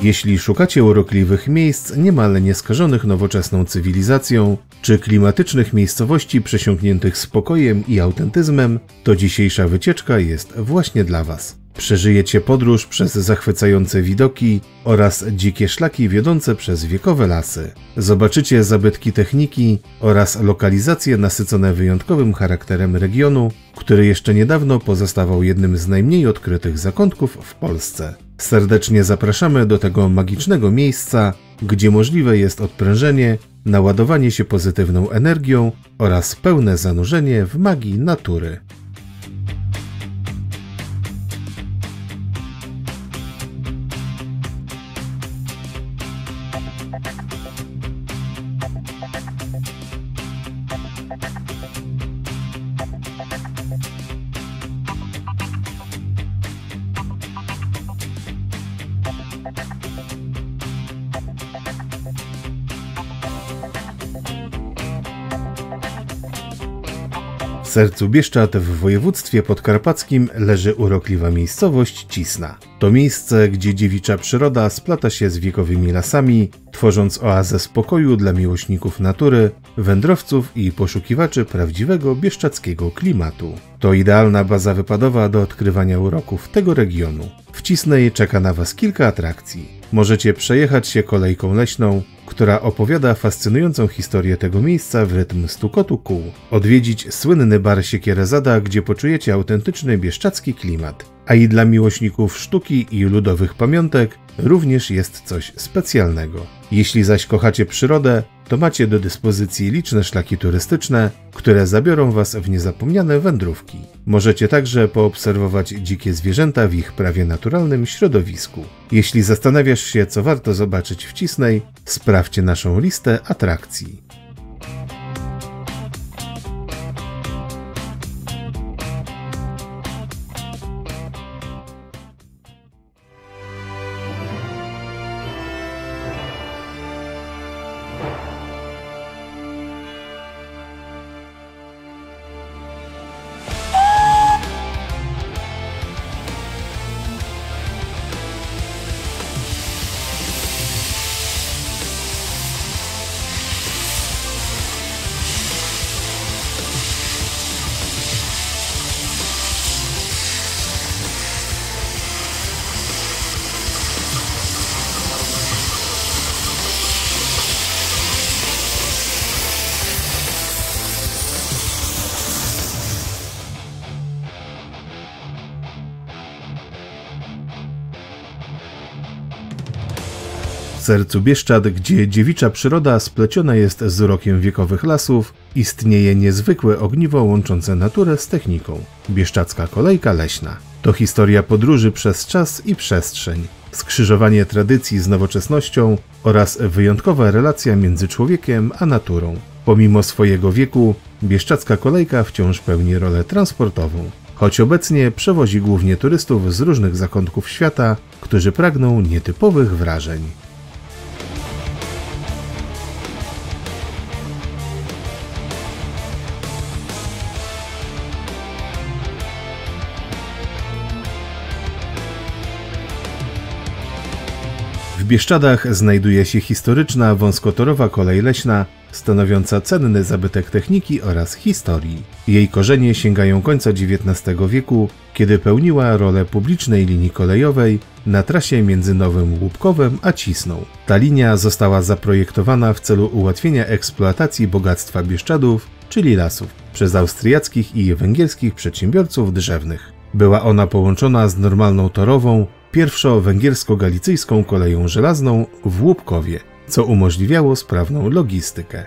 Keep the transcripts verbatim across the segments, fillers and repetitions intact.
Jeśli szukacie urokliwych miejsc niemal nieskażonych nowoczesną cywilizacją, czy klimatycznych miejscowości przesiąkniętych spokojem i autentyzmem, to dzisiejsza wycieczka jest właśnie dla Was. Przeżyjecie podróż przez zachwycające widoki oraz dzikie szlaki wiodące przez wiekowe lasy. Zobaczycie zabytki techniki oraz lokalizacje nasycone wyjątkowym charakterem regionu, który jeszcze niedawno pozostawał jednym z najmniej odkrytych zakątków w Polsce. Serdecznie zapraszamy do tego magicznego miejsca, gdzie możliwe jest odprężenie, naładowanie się pozytywną energią oraz pełne zanurzenie w magii natury. W sercu Bieszczad w województwie podkarpackim leży urokliwa miejscowość Cisna. To miejsce, gdzie dziewicza przyroda splata się z wiekowymi lasami, tworząc oazę spokoju dla miłośników natury, wędrowców i poszukiwaczy prawdziwego bieszczadzkiego klimatu. To idealna baza wypadowa do odkrywania uroków tego regionu. W Cisnej czeka na Was kilka atrakcji. Możecie przejechać się kolejką leśną, która opowiada fascynującą historię tego miejsca w rytm stukotu kół. Odwiedzić słynny bar Siekierezada, gdzie poczujecie autentyczny bieszczadzki klimat. A i dla miłośników sztuki i ludowych pamiątek również jest coś specjalnego. Jeśli zaś kochacie przyrodę, to macie do dyspozycji liczne szlaki turystyczne, które zabiorą Was w niezapomniane wędrówki. Możecie także poobserwować dzikie zwierzęta w ich prawie naturalnym środowisku. Jeśli zastanawiasz się, co warto zobaczyć w Cisnej, sprawdźcie naszą listę atrakcji. W sercu Bieszczad, gdzie dziewicza przyroda spleciona jest z urokiem wiekowych lasów, istnieje niezwykłe ogniwo łączące naturę z techniką. Bieszczadzka kolejka leśna. To historia podróży przez czas i przestrzeń, skrzyżowanie tradycji z nowoczesnością oraz wyjątkowa relacja między człowiekiem a naturą. Pomimo swojego wieku, bieszczadzka kolejka wciąż pełni rolę transportową, choć obecnie przewozi głównie turystów z różnych zakątków świata, którzy pragną nietypowych wrażeń. W Bieszczadach znajduje się historyczna wąskotorowa kolej leśna, stanowiąca cenny zabytek techniki oraz historii. Jej korzenie sięgają końca dziewiętnastego wieku, kiedy pełniła rolę publicznej linii kolejowej na trasie między Nowym Łupkowem a Cisną. Ta linia została zaprojektowana w celu ułatwienia eksploatacji bogactwa Bieszczadów, czyli lasów, przez austriackich i węgierskich przedsiębiorców drzewnych. Była ona połączona z normalną torową, pierwszą węgiersko-galicyjską koleją żelazną w Łupkowie, co umożliwiało sprawną logistykę.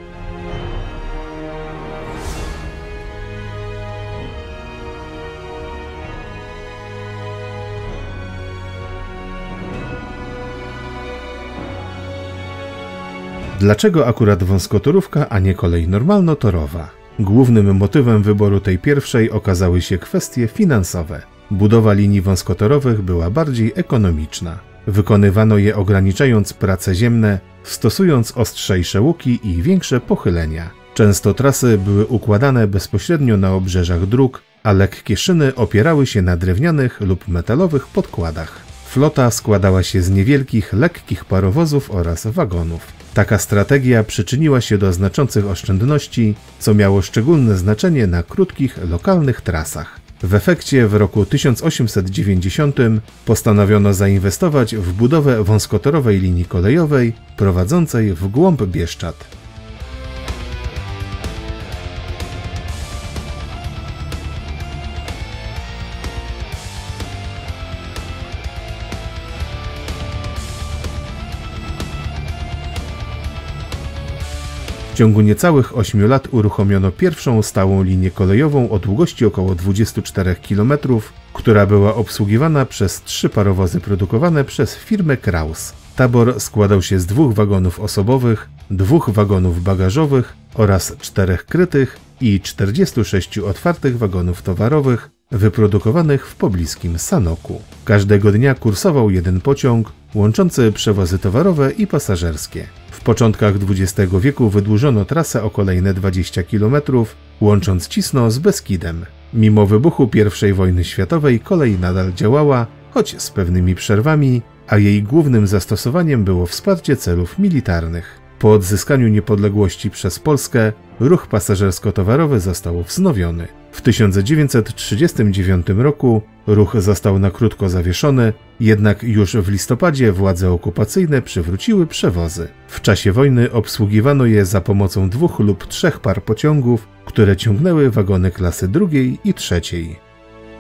Dlaczego akurat wąskotorówka, a nie kolej normalnotorowa? Głównym motywem wyboru tej pierwszej okazały się kwestie finansowe. Budowa linii wąskotorowych była bardziej ekonomiczna. Wykonywano je ograniczając prace ziemne, stosując ostrzejsze łuki i większe pochylenia. Często trasy były układane bezpośrednio na obrzeżach dróg, a lekkie szyny opierały się na drewnianych lub metalowych podkładach. Flota składała się z niewielkich, lekkich parowozów oraz wagonów. Taka strategia przyczyniła się do znaczących oszczędności, co miało szczególne znaczenie na krótkich, lokalnych trasach. W efekcie w roku tysiąc osiemset dziewięćdziesiątym postanowiono zainwestować w budowę wąskotorowej linii kolejowej prowadzącej w głąb Bieszczad. W ciągu niecałych ośmiu lat uruchomiono pierwszą stałą linię kolejową o długości około dwudziestu czterech kilometrów, która była obsługiwana przez trzy parowozy produkowane przez firmę Kraus. Tabor składał się z dwóch wagonów osobowych, dwóch wagonów bagażowych oraz czterech krytych i czterdziestu sześciu otwartych wagonów towarowych wyprodukowanych w pobliskim Sanoku. Każdego dnia kursował jeden pociąg łączący przewozy towarowe i pasażerskie. W początkach dwudziestego wieku wydłużono trasę o kolejne dwadzieścia kilometrów, łącząc Cisno z Beskidem. Mimo wybuchu pierwszej wojny światowej kolej nadal działała, choć z pewnymi przerwami, a jej głównym zastosowaniem było wsparcie celów militarnych. Po odzyskaniu niepodległości przez Polskę ruch pasażersko-towarowy został wznowiony. W tysiąc dziewięćset trzydziestym dziewiątym roku ruch został na krótko zawieszony, jednak już w listopadzie władze okupacyjne przywróciły przewozy. W czasie wojny obsługiwano je za pomocą dwóch lub trzech par pociągów, które ciągnęły wagony klasy drugiej i trzeciej.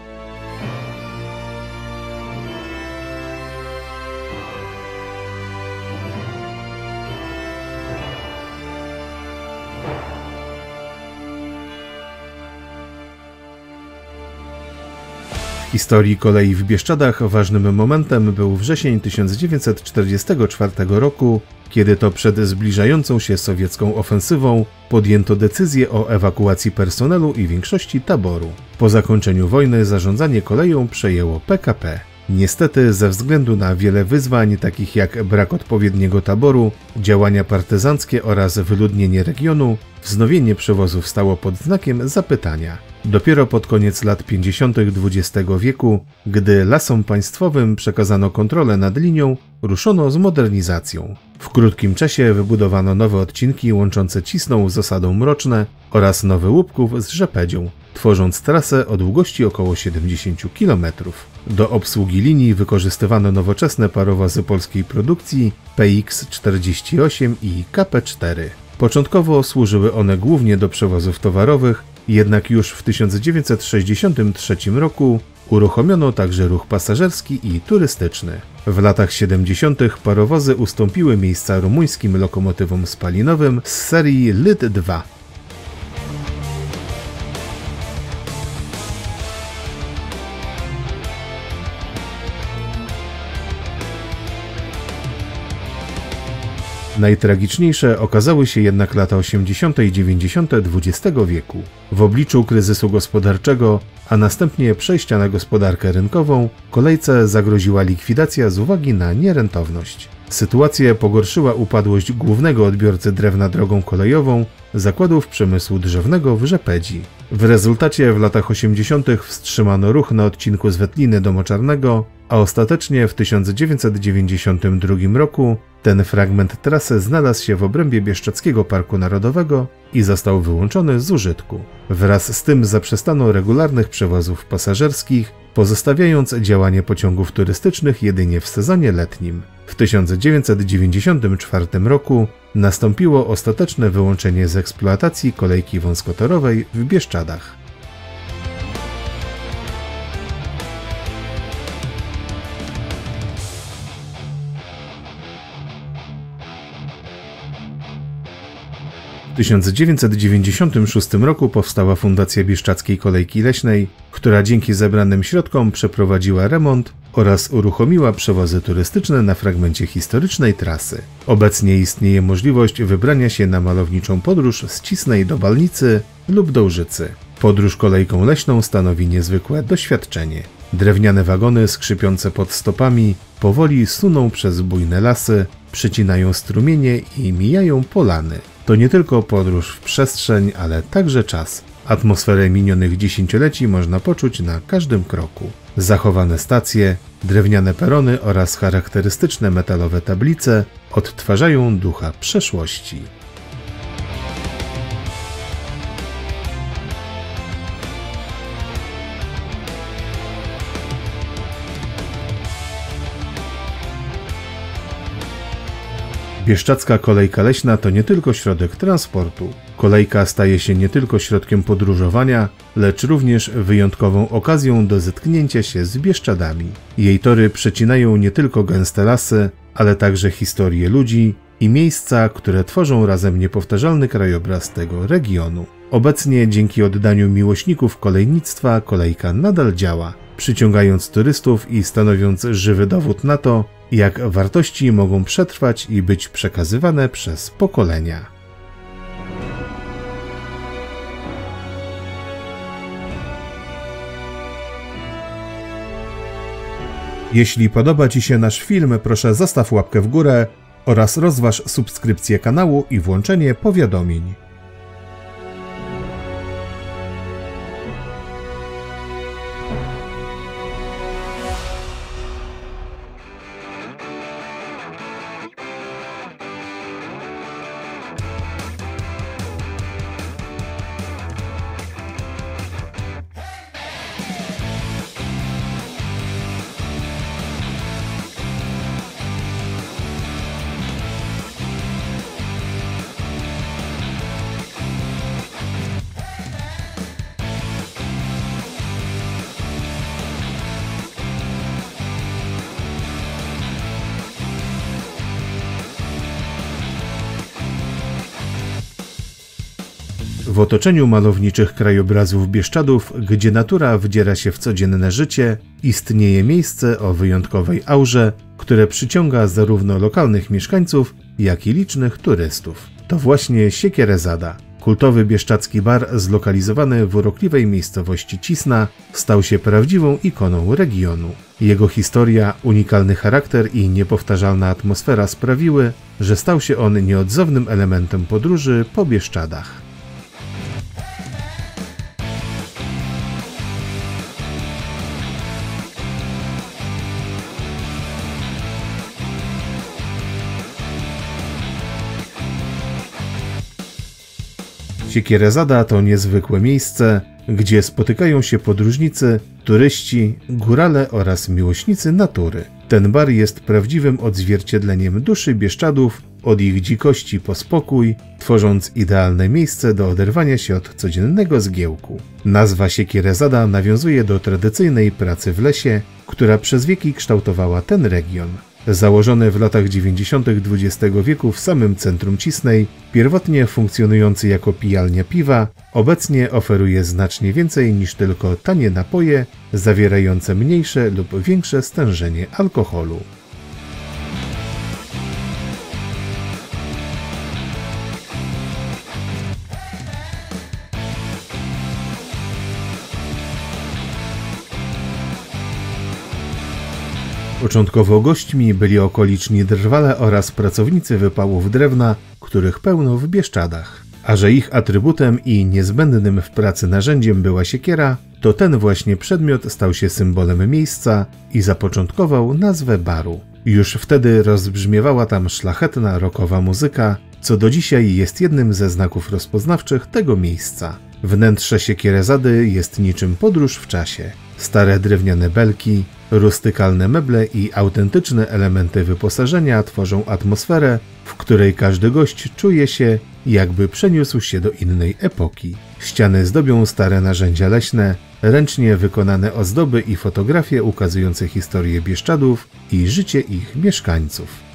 W historii kolei w Bieszczadach ważnym momentem był wrzesień tysiąc dziewięćset czterdziestego czwartego roku, kiedy to przed zbliżającą się sowiecką ofensywą podjęto decyzję o ewakuacji personelu i większości taboru. Po zakończeniu wojny zarządzanie koleją przejęło P K P. Niestety ze względu na wiele wyzwań, takich jak brak odpowiedniego taboru, działania partyzanckie oraz wyludnienie regionu, wznowienie przewozów stało pod znakiem zapytania. Dopiero pod koniec lat pięćdziesiątych dwudziestego wieku, gdy Lasom Państwowym przekazano kontrolę nad linią, ruszono z modernizacją. W krótkim czasie wybudowano nowe odcinki łączące Cisną z osadą Mroczne oraz Nowy Łupków z Rzepedzią, tworząc trasę o długości około siedemdziesięciu kilometrów. Do obsługi linii wykorzystywano nowoczesne parowozy polskiej produkcji P X czterdzieści osiem i K P cztery. Początkowo służyły one głównie do przewozów towarowych, jednak już w tysiąc dziewięćset sześćdziesiątym trzecim roku uruchomiono także ruch pasażerski i turystyczny. W latach siedemdziesiątych parowozy ustąpiły miejsca rumuńskim lokomotywom spalinowym z serii L Y T dwa. Najtragiczniejsze okazały się jednak lata osiemdziesiąte i dziewięćdziesiąte dwudziestego wieku. W obliczu kryzysu gospodarczego, a następnie przejścia na gospodarkę rynkową, kolejce zagroziła likwidacja z uwagi na nierentowność. Sytuację pogorszyła upadłość głównego odbiorcy drewna drogą kolejową, zakładów przemysłu drzewnego w Rzepedzi. W rezultacie w latach osiemdziesiątych wstrzymano ruch na odcinku z Wetliny do Moczarnego, a ostatecznie w tysiąc dziewięćset dziewięćdziesiątym drugim roku ten fragment trasy znalazł się w obrębie Bieszczadzkiego Parku Narodowego i został wyłączony z użytku. Wraz z tym zaprzestano regularnych przewozów pasażerskich, pozostawiając działanie pociągów turystycznych jedynie w sezonie letnim. W tysiąc dziewięćset dziewięćdziesiątym czwartym roku nastąpiło ostateczne wyłączenie z eksploatacji kolejki wąskotorowej w Bieszczadach. W tysiąc dziewięćset dziewięćdziesiątym szóstym roku powstała Fundacja Bieszczadzkiej Kolejki Leśnej, która dzięki zebranym środkom przeprowadziła remont oraz uruchomiła przewozy turystyczne na fragmencie historycznej trasy. Obecnie istnieje możliwość wybrania się na malowniczą podróż z Cisnej do Balnicy lub do Łużycy. Podróż kolejką leśną stanowi niezwykłe doświadczenie. Drewniane wagony skrzypiące pod stopami powoli suną przez bujne lasy, przecinają strumienie i mijają polany. To nie tylko podróż w przestrzeń, ale także czas. Atmosferę minionych dziesięcioleci można poczuć na każdym kroku. Zachowane stacje, drewniane perony oraz charakterystyczne metalowe tablice odtwarzają ducha przeszłości. Bieszczadzka Kolejka Leśna to nie tylko środek transportu. Kolejka staje się nie tylko środkiem podróżowania, lecz również wyjątkową okazją do zetknięcia się z Bieszczadami. Jej tory przecinają nie tylko gęste lasy, ale także historie ludzi i miejsca, które tworzą razem niepowtarzalny krajobraz tego regionu. Obecnie dzięki oddaniu miłośników kolejnictwa kolejka nadal działa, przyciągając turystów i stanowiąc żywy dowód na to, jak wartości mogą przetrwać i być przekazywane przez pokolenia. Jeśli podoba Ci się nasz film, proszę zostaw łapkę w górę oraz rozważ subskrypcję kanału i włączenie powiadomień. W otoczeniu malowniczych krajobrazów Bieszczadów, gdzie natura wdziera się w codzienne życie, istnieje miejsce o wyjątkowej aurze, które przyciąga zarówno lokalnych mieszkańców, jak i licznych turystów. To właśnie Siekierezada. Kultowy bieszczadzki bar zlokalizowany w urokliwej miejscowości Cisna stał się prawdziwą ikoną regionu. Jego historia, unikalny charakter i niepowtarzalna atmosfera sprawiły, że stał się on nieodzownym elementem podróży po Bieszczadach. Siekierezada to niezwykłe miejsce, gdzie spotykają się podróżnicy, turyści, górale oraz miłośnicy natury. Ten bar jest prawdziwym odzwierciedleniem duszy Bieszczadów, od ich dzikości po spokój, tworząc idealne miejsce do oderwania się od codziennego zgiełku. Nazwa Siekierezada nawiązuje do tradycyjnej pracy w lesie, która przez wieki kształtowała ten region. Założony w latach dziewięćdziesiątych dwudziestego wieku w samym centrum Cisnej, pierwotnie funkcjonujący jako pijalnia piwa, obecnie oferuje znacznie więcej niż tylko tanie napoje zawierające mniejsze lub większe stężenie alkoholu. Początkowo gośćmi byli okoliczni drwale oraz pracownicy wypałów drewna, których pełno w Bieszczadach. A że ich atrybutem i niezbędnym w pracy narzędziem była siekiera, to ten właśnie przedmiot stał się symbolem miejsca i zapoczątkował nazwę baru. Już wtedy rozbrzmiewała tam szlachetna rockowa muzyka, co do dzisiaj jest jednym ze znaków rozpoznawczych tego miejsca. Wnętrze Siekierezady jest niczym podróż w czasie. Stare drewniane belki, rustykalne meble i autentyczne elementy wyposażenia tworzą atmosferę, w której każdy gość czuje się, jakby przeniósł się do innej epoki. Ściany zdobią stare narzędzia leśne, ręcznie wykonane ozdoby i fotografie ukazujące historię Bieszczadów i życie ich mieszkańców.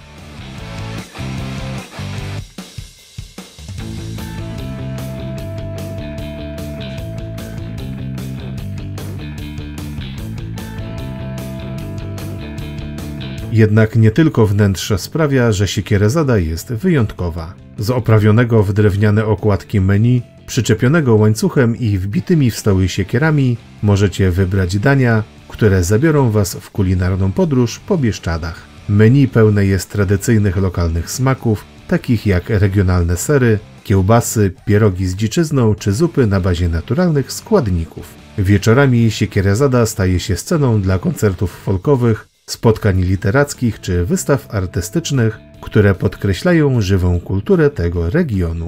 Jednak nie tylko wnętrze sprawia, że Siekierezada jest wyjątkowa. Z oprawionego w drewniane okładki menu, przyczepionego łańcuchem i wbitymi w stoły siekierami, możecie wybrać dania, które zabiorą Was w kulinarną podróż po Bieszczadach. Menu pełne jest tradycyjnych lokalnych smaków, takich jak regionalne sery, kiełbasy, pierogi z dziczyzną czy zupy na bazie naturalnych składników. Wieczorami Siekierezada staje się sceną dla koncertów folkowych, spotkań literackich czy wystaw artystycznych, które podkreślają żywą kulturę tego regionu.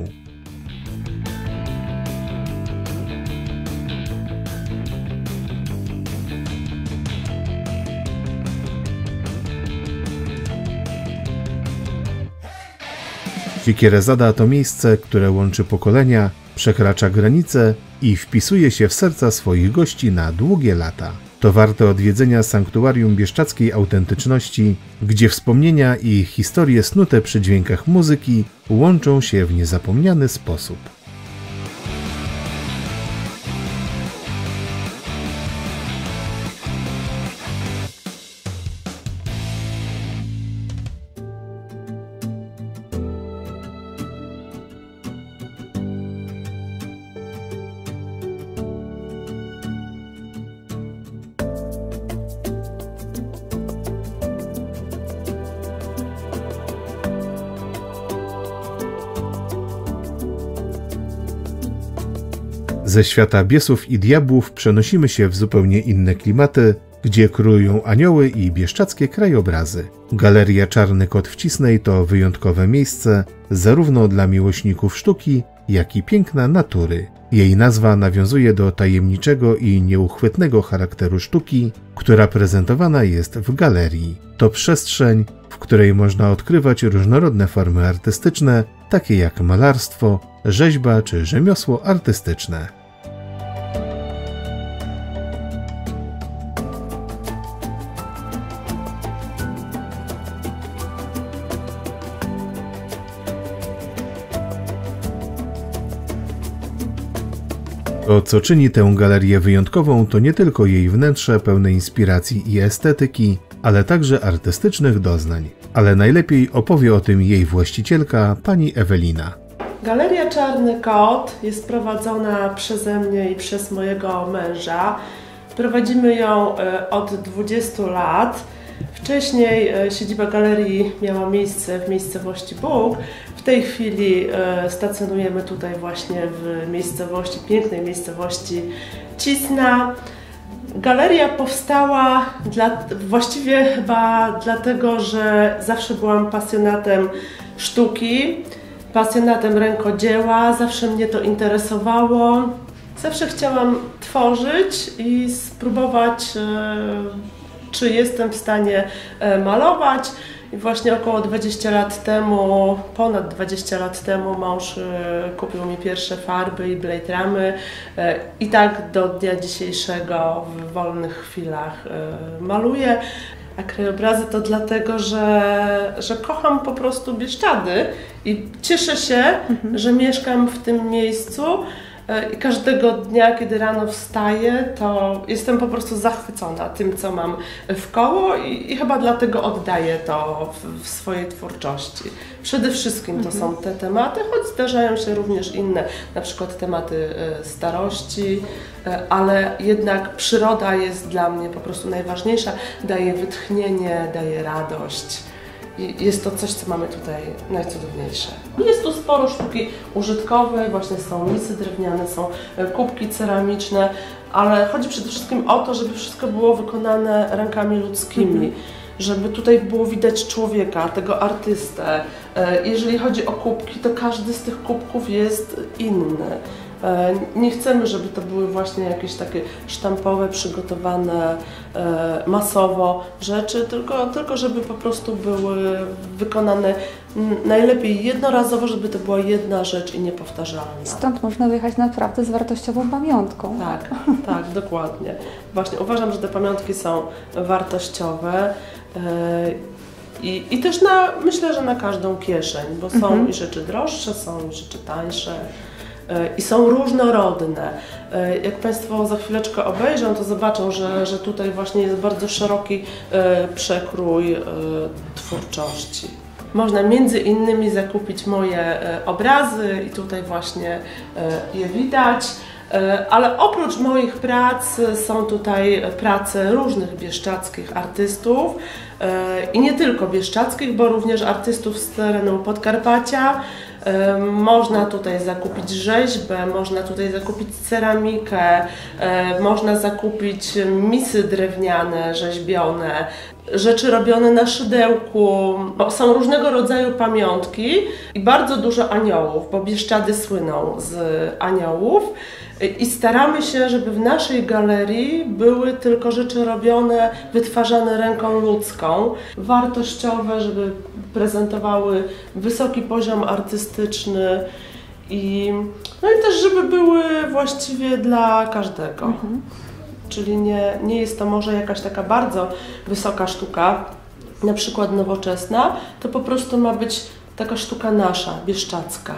Siekierezada to miejsce, które łączy pokolenia, przekracza granice i wpisuje się w serca swoich gości na długie lata. To warte odwiedzenia sanktuarium bieszczackiej autentyczności, gdzie wspomnienia i historie snute przy dźwiękach muzyki łączą się w niezapomniany sposób. Ze świata biesów i diabłów przenosimy się w zupełnie inne klimaty, gdzie królują anioły i bieszczackie krajobrazy. Galeria Czarny Kot w Cisnej to wyjątkowe miejsce zarówno dla miłośników sztuki, jak i piękna natury. Jej nazwa nawiązuje do tajemniczego i nieuchwytnego charakteru sztuki, która prezentowana jest w galerii. To przestrzeń, w której można odkrywać różnorodne formy artystyczne, takie jak malarstwo, rzeźba czy rzemiosło artystyczne. To, co czyni tę galerię wyjątkową, to nie tylko jej wnętrze pełne inspiracji i estetyki, ale także artystycznych doznań. Ale najlepiej opowie o tym jej właścicielka, pani Ewelina. Galeria Czarny Kot jest prowadzona przeze mnie i przez mojego męża. Prowadzimy ją od dwudziestu lat. Wcześniej siedziba galerii miała miejsce w miejscowości Bóg. W tej chwili stacjonujemy tutaj właśnie w miejscowości, pięknej miejscowości Cisna. Galeria powstała dla, właściwie chyba dlatego, że zawsze byłam pasjonatem sztuki, pasjonatem rękodzieła, zawsze mnie to interesowało. Zawsze chciałam tworzyć i spróbować, czy jestem w stanie malować. I właśnie około dwudziestu lat temu, ponad dwadzieścia lat temu mąż kupił mi pierwsze farby i blade ramy i tak do dnia dzisiejszego w wolnych chwilach maluję. A krajobrazy to dlatego, że, że kocham po prostu Bieszczady i cieszę się, mhm. że mieszkam w tym miejscu. I każdego dnia, kiedy rano wstaję, to jestem po prostu zachwycona tym, co mam wkoło i, i chyba dlatego oddaję to w, w swojej twórczości. Przede wszystkim to mhm. są te tematy, choć zdarzają się również inne, na przykład tematy starości, ale jednak przyroda jest dla mnie po prostu najważniejsza, daje wytchnienie, daje radość. I jest to coś, co mamy tutaj najcudowniejsze. Jest tu sporo sztuki użytkowej, właśnie są misy drewniane, są kubki ceramiczne, ale chodzi przede wszystkim o to, żeby wszystko było wykonane rękami ludzkimi, mm-hmm. żeby tutaj było widać człowieka, tego artystę. Jeżeli chodzi o kubki, to każdy z tych kubków jest inny. Nie chcemy, żeby to były właśnie jakieś takie sztampowe, przygotowane masowo rzeczy, tylko, tylko żeby po prostu były wykonane najlepiej jednorazowo, żeby to była jedna rzecz i niepowtarzalna. Stąd można wyjechać naprawdę z wartościową pamiątką. Tak, tak, dokładnie. Właśnie uważam, że te pamiątki są wartościowe. I, I też na, myślę, że na każdą kieszeń, bo są mhm. i rzeczy droższe, są i rzeczy tańsze. I są różnorodne. Jak Państwo za chwileczkę obejrzą, to zobaczą, że, że tutaj właśnie jest bardzo szeroki przekrój twórczości. Można między innymi zakupić moje obrazy i tutaj właśnie je widać. Ale oprócz moich prac są tutaj prace różnych bieszczadzkich artystów i nie tylko bieszczadzkich, bo również artystów z terenu Podkarpacia, Można tutaj zakupić rzeźbę, można tutaj zakupić ceramikę, można zakupić misy drewniane, rzeźbione, rzeczy robione na szydełku. Są różnego rodzaju pamiątki i bardzo dużo aniołów, bo Bieszczady słyną z aniołów. I staramy się, żeby w naszej galerii były tylko rzeczy robione, wytwarzane ręką ludzką, wartościowe, żeby prezentowały wysoki poziom artystyczny i, no i też, żeby były właściwie dla każdego. Mhm. Czyli nie, nie jest to może jakaś taka bardzo wysoka sztuka, na przykład nowoczesna, to po prostu ma być taka sztuka nasza, bieszczadzka.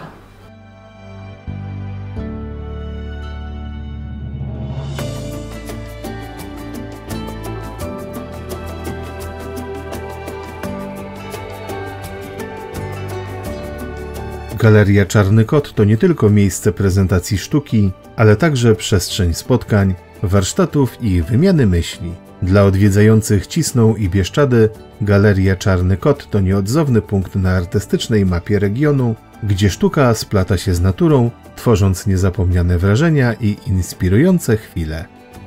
Galeria Czarny Kot to nie tylko miejsce prezentacji sztuki, ale także przestrzeń spotkań, warsztatów i wymiany myśli. Dla odwiedzających Cisną i Bieszczady Galeria Czarny Kot to nieodzowny punkt na artystycznej mapie regionu, gdzie sztuka splata się z naturą, tworząc niezapomniane wrażenia i inspirujące chwile.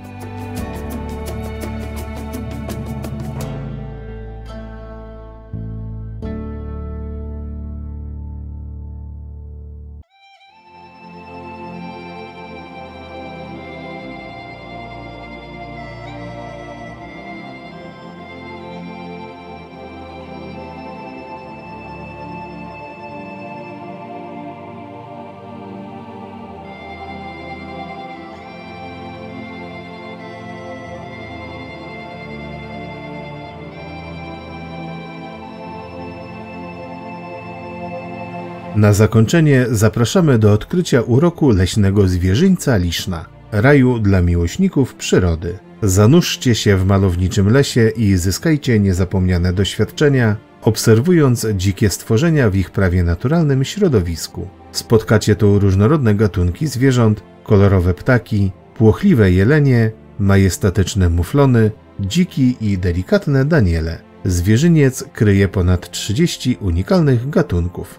Na zakończenie zapraszamy do odkrycia uroku leśnego zwierzyńca Liszna, raju dla miłośników przyrody. Zanurzcie się w malowniczym lesie i zyskajcie niezapomniane doświadczenia, obserwując dzikie stworzenia w ich prawie naturalnym środowisku. Spotkacie tu różnorodne gatunki zwierząt, kolorowe ptaki, płochliwe jelenie, majestatyczne muflony, dziki i delikatne daniele. Zwierzyniec kryje ponad trzydzieści unikalnych gatunków.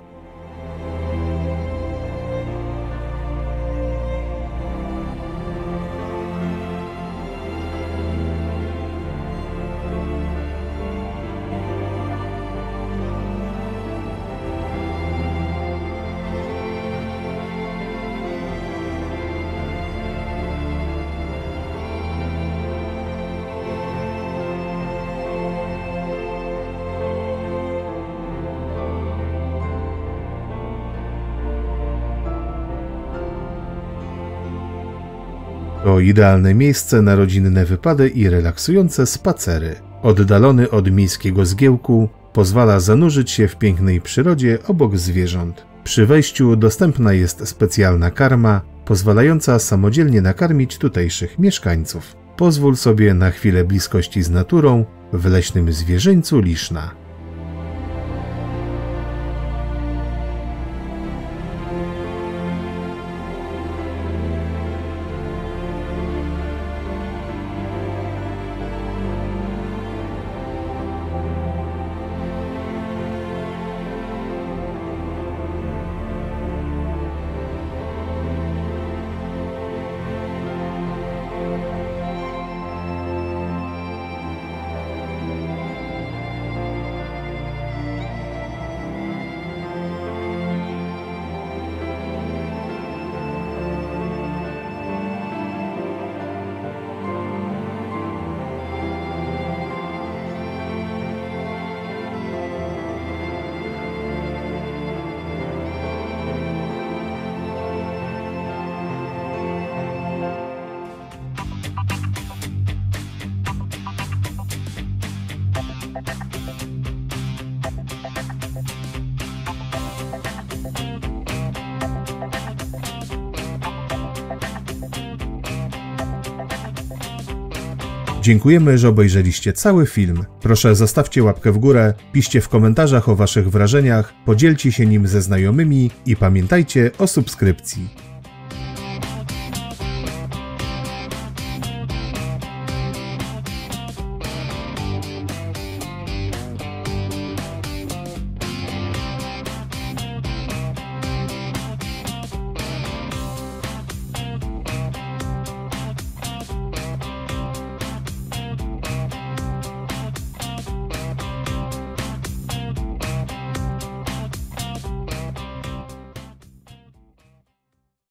To idealne miejsce na rodzinne wypady i relaksujące spacery. Oddalony od miejskiego zgiełku, pozwala zanurzyć się w pięknej przyrodzie obok zwierząt. Przy wejściu dostępna jest specjalna karma, pozwalająca samodzielnie nakarmić tutejszych mieszkańców. Pozwól sobie na chwilę bliskości z naturą w leśnym zwierzyńcu Liszna. Dziękujemy, że obejrzeliście cały film. Proszę zostawcie łapkę w górę, piszcie w komentarzach o waszych wrażeniach, podzielcie się nim ze znajomymi i pamiętajcie o subskrypcji.